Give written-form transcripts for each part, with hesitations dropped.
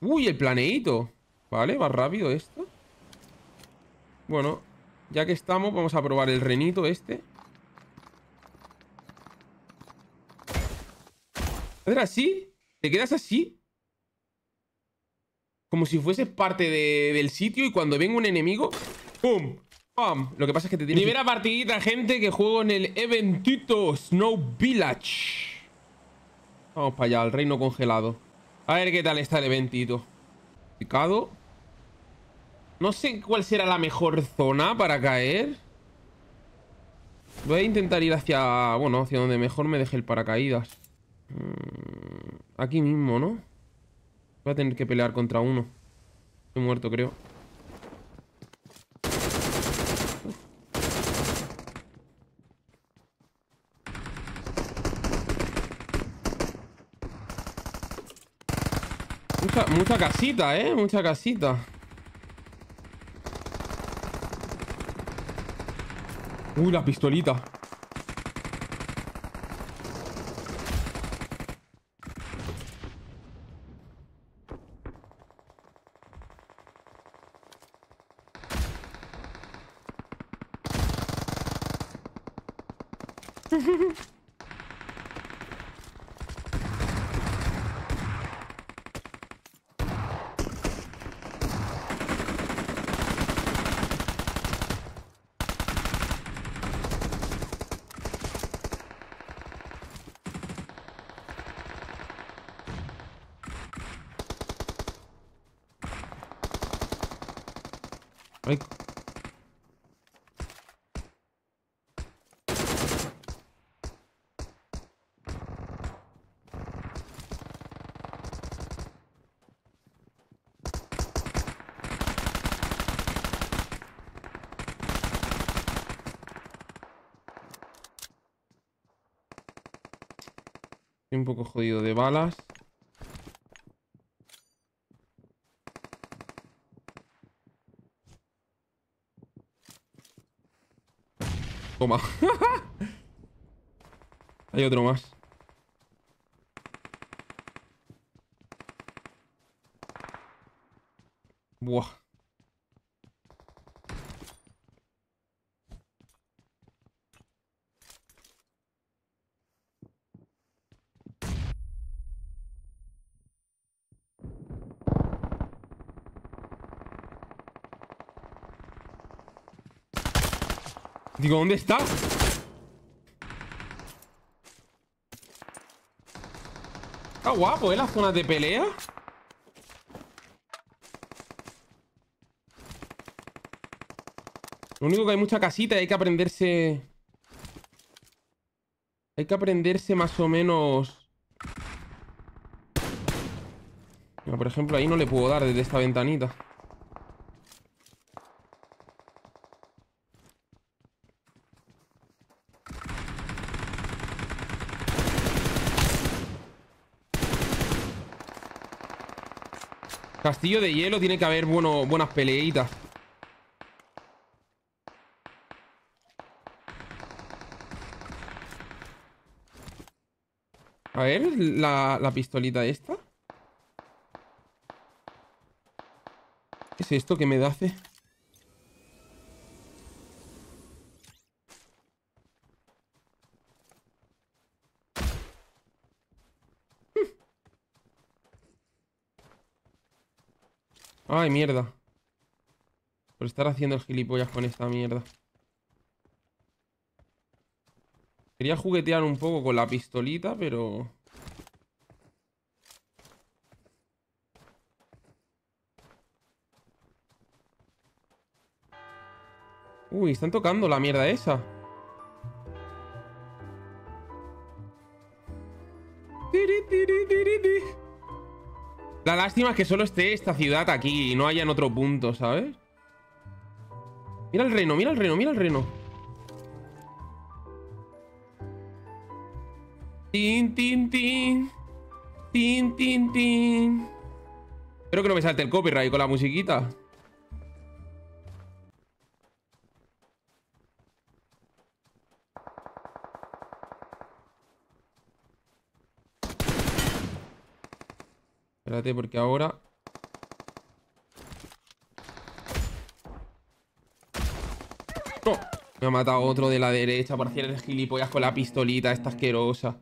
Uy, el planeíto. Vale, va rápido esto. Bueno, ya que estamos, vamos a probar el renito este. ¿Hacer así? ¿Te quedas así? Como si fueses parte del sitio y cuando venga un enemigo... ¡Pum! ¡Pum! Lo que pasa es que te tienes... Primera partidita, gente, que juego en el eventito Snow Village. Vamos para allá, al reino congelado. A ver qué tal está el eventito. Picado. No sé cuál será la mejor zona para caer. Voy a intentar ir hacia... Bueno, hacia donde mejor me deje el paracaídas. Aquí mismo, ¿no? Voy a tener que pelear contra uno. Estoy muerto, creo. Mucha casita, ¿eh? Mucha casita. Uy, la pistolita. Ay. Estoy un poco jodido de balas. Toma. Hay otro más. Buah. Digo, ¿dónde está? Está guapo, ¿eh? Las zonas de pelea. Lo único que hay mucha casita y hay que aprenderse... Hay que aprenderse más o menos... Mira, por ejemplo, ahí no le puedo dar desde esta ventanita. Castillo de hielo, tiene que haber buenas peleitas. A ver, la pistolita esta. ¿Qué es esto que me hace? Ay, mierda. Por estar haciendo el gilipollas con esta mierda. Quería juguetear un poco con la pistolita, pero... Uy, están tocando la mierda esa. La lástima es que solo esté esta ciudad aquí y no haya en otro punto, ¿sabes? Mira el reno, mira el reno, mira el reno. Tin, tin, tin. Tin, tin, tin. Espero que no me salte el copyright con la musiquita. Espérate, porque ahora... Me ha matado otro de la derecha por hacer el gilipollas con la pistolita esta asquerosa.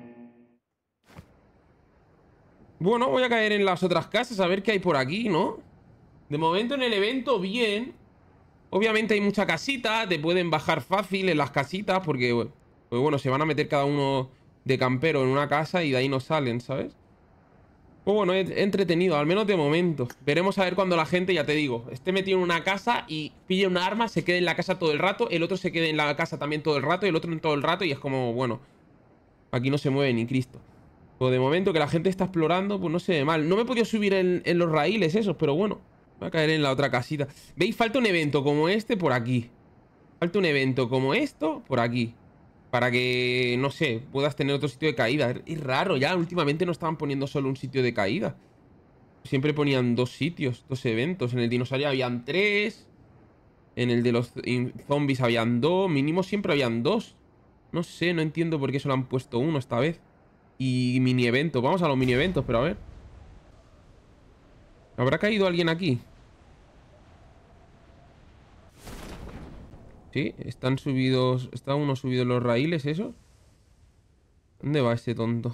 Bueno, voy a caer en las otras casas a ver qué hay por aquí, ¿no? De momento en el evento, bien. Obviamente hay mucha casita. Te pueden bajar fácil en las casitas porque, pues bueno, se van a meter cada uno de campero en una casa y de ahí no salen, ¿sabes? Pues bueno, entretenido, al menos de momento. Veremos a ver cuando la gente, ya te digo, esté metido en una casa y pille una arma, se quede en la casa todo el rato, el otro se quede en la casa también todo el rato y el otro en todo el rato y es como, bueno, aquí no se mueve ni Cristo. Pues de momento que la gente está explorando, pues no se ve mal. No me he podido subir en los raíles esos, pero bueno, voy a caer en la otra casita. ¿Veis? Falta un evento como este por aquí. Falta un evento como esto por aquí. Para que, no sé, puedas tener otro sitio de caída. Es raro, ya últimamente no estaban poniendo solo un sitio de caída. Siempre ponían dos sitios, dos eventos. En el dinosaurio habían 3. En el de los zombies habían 2. Mínimo siempre habían 2. No sé, no entiendo por qué solo han puesto uno esta vez. Y mini eventos. Vamos a los mini eventos, pero a ver. ¿Habrá caído alguien aquí? Sí, están subidos. ¿Está uno subido en los raíles esos? ¿Dónde va ese tonto?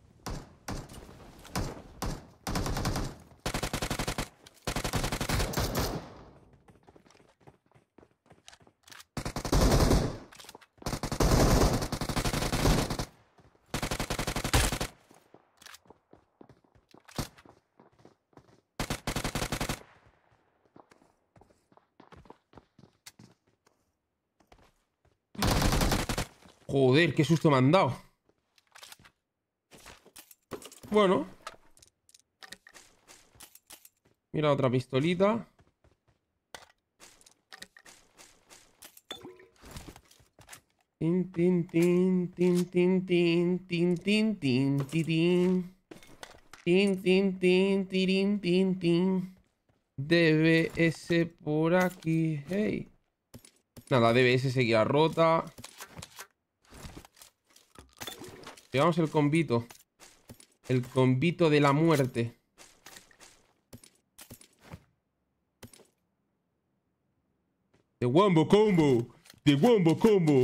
Joder, qué susto me han dado. Bueno. Mira, otra pistolita. Tin, tin, tin, tin, tin, tin, tin, tin, tin, tin. Tin, tin, tin, tirin, tin, tin. DBS por aquí. Hey. Nada, DBS seguía rota. Llevamos el combito. El combito de la muerte. The Wombo Combo. The Wombo Combo.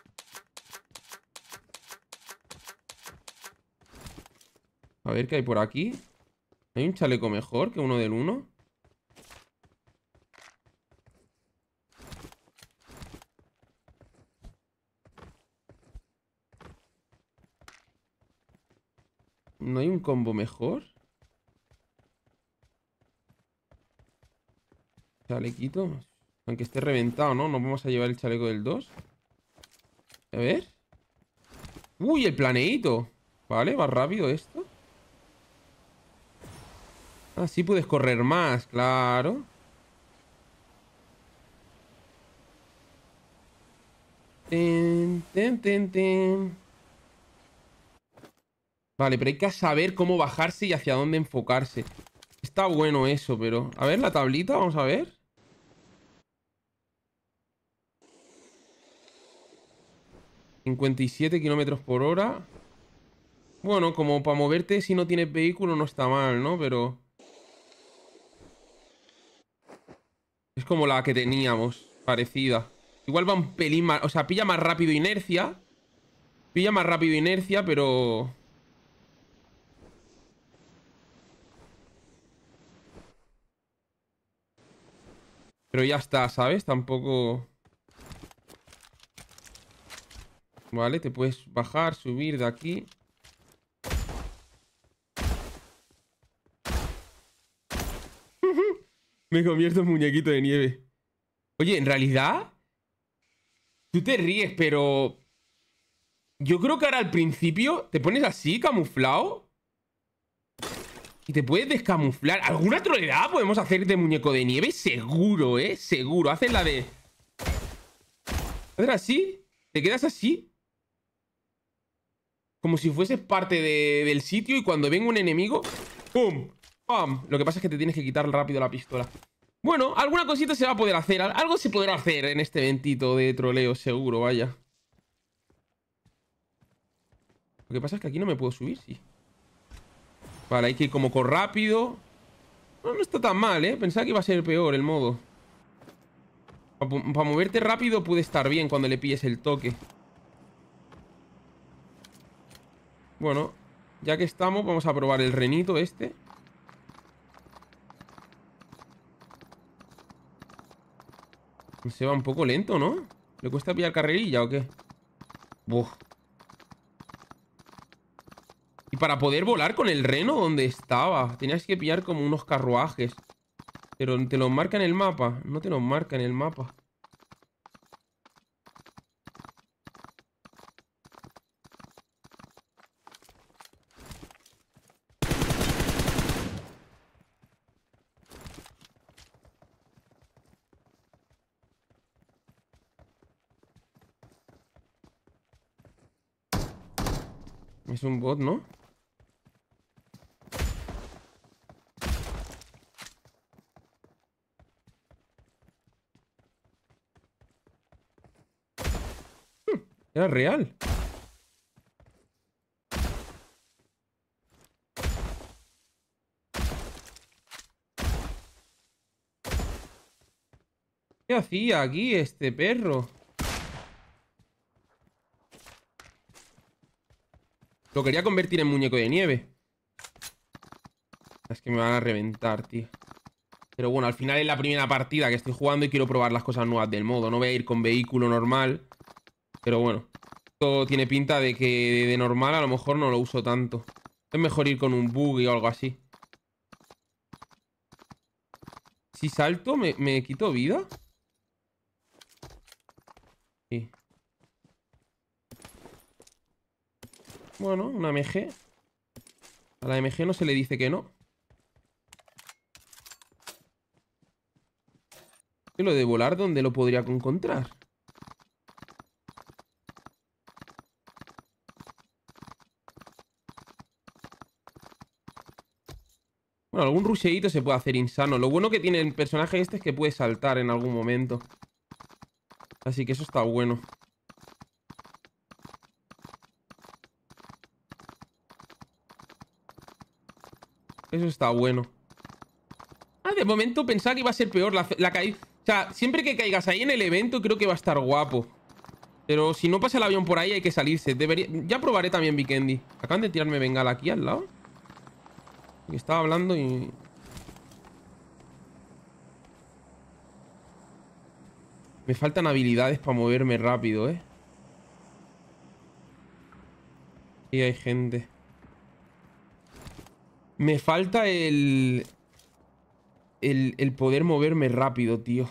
A ver qué hay por aquí. ¿Hay un chaleco mejor que uno del 1? ¿No hay un combo mejor? Chalequito. Aunque esté reventado, ¿no? Nos vamos a llevar el chaleco del 2. A ver. ¡Uy, el planeíto! Vale, va rápido esto. Así puedes correr más, claro. Ten, ten, ten, ten. Vale, pero hay que saber cómo bajarse y hacia dónde enfocarse. Está bueno eso, pero... A ver la tablita, vamos a ver. 57 kilómetros por hora. Bueno, como para moverte si no tienes vehículo no está mal, ¿no? Pero... es como la que teníamos, parecida. Igual va un pelín más... O sea, pilla más rápido inercia. Pilla más rápido inercia, pero... pero ya está, ¿sabes? Tampoco... Vale, te puedes bajar, subir de aquí. Me convierto en muñequito de nieve. Oye, en realidad... tú te ríes, pero... yo creo que ahora al principio te pones así, camuflado. Y te puedes descamuflar. ¿Alguna troleada podemos hacer de muñeco de nieve? Seguro, ¿eh? Seguro. Haces la de... hacer así. Te quedas así. Como si fueses parte del sitio y cuando venga un enemigo... ¡pum! ¡pum! Lo que pasa es que te tienes que quitar rápido la pistola. Bueno, alguna cosita se va a poder hacer. Algo se podrá hacer en este eventito de troleo, seguro, vaya. Lo que pasa es que aquí no me puedo subir, sí. Vale, hay que ir como con rápido. No, no está tan mal, ¿eh? Pensaba que iba a ser peor el modo. Para moverte rápido puede estar bien cuando le pilles el toque. Bueno, ya que estamos, vamos a probar el renito este. Se va un poco lento, ¿no? ¿Le cuesta pillar carrerilla o qué? Buf. Y para poder volar con el reno, ¿dónde estaba? Tenías que pillar como unos carruajes. Pero te los marca en el mapa. No te los marca en el mapa. Es un bot, ¿no? Era real. ¿Qué hacía aquí este perro? Lo quería convertir en muñeco de nieve. Es que me van a reventar, tío. Pero bueno, al final es la primera partida que estoy jugando y quiero probar las cosas nuevas del modo. No voy a ir con vehículo normal. Pero bueno, esto tiene pinta de que de normal a lo mejor no lo uso tanto. Es mejor ir con un buggy o algo así. Si salto, ¿me quito vida? Sí. Bueno, una MG. A la MG no se le dice que no. ¿Y lo de volar dónde lo podría encontrar? Bueno, algún rusheíto se puede hacer insano. Lo bueno que tiene el personaje este es que puede saltar en algún momento. Así que eso está bueno. Eso está bueno. Ah, de momento pensaba que iba a ser peor la caída. O sea, siempre que caigas ahí en el evento creo que va a estar guapo. Pero si no pasa el avión por ahí hay que salirse. Ya probaré también Vikendi. Acaban de tirarme bengala aquí al lado. Y estaba hablando y... Me faltan habilidades para moverme rápido, ¿eh? Y hay gente. Me falta el poder moverme rápido, tío.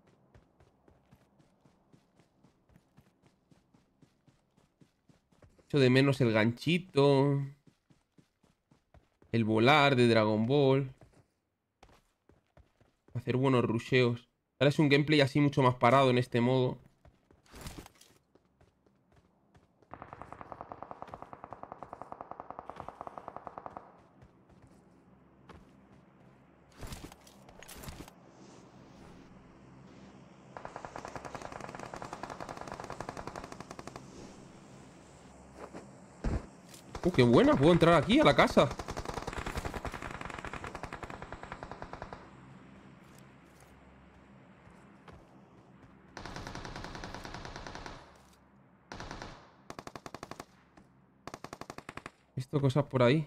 Echo de menos el ganchito. El volar de Dragon Ball. Hacer buenos rusheos. Ahora es un gameplay así mucho más parado en este modo. Qué buena. Puedo entrar aquí a la casa. He visto cosas por ahí.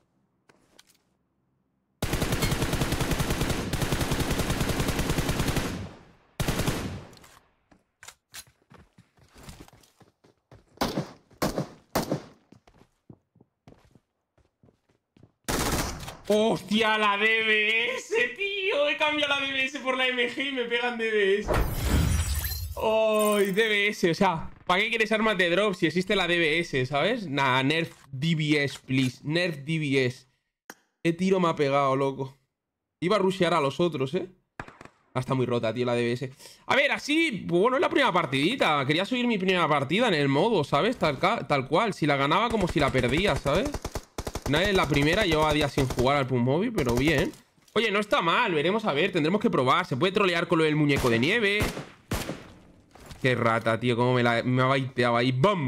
¡Hostia, la DBS, tío! He cambiado la DBS por la MG y me pegan DBS. ¡Ay, DBS! O sea, ¿para qué quieres armas de drop si existe la DBS, ¿sabes? Nah, nerf DBS, please. Nerf DBS. ¿Qué tiro me ha pegado, loco? Iba a rushear a los otros, ¿eh? Ah, está muy rota, tío, la DBS. A ver, así, pues bueno, es la primera partidita. Quería subir mi primera partida en el modo, ¿sabes? Tal cual. Si la ganaba como si la perdía, ¿sabes? Nadie en la primera, llevaba días sin jugar al Pummóvil, pero bien. Oye, no está mal, veremos a ver, tendremos que probar. Se puede trolear con lo del muñeco de nieve. Qué rata, tío, cómo me ha baiteado ahí. ¡Bum!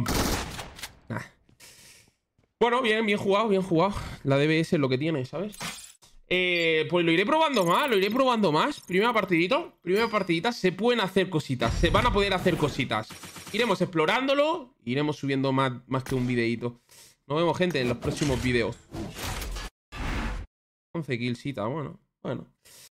Nah. Bueno, bien jugado, bien jugado. La DBS es lo que tiene, ¿sabes? Pues lo iré probando más. Primera partidita, se pueden hacer cositas. Se van a poder hacer cositas. Iremos explorándolo. Iremos subiendo más que un videíto. Nos vemos, gente, en los próximos videos. 11 killsita, bueno.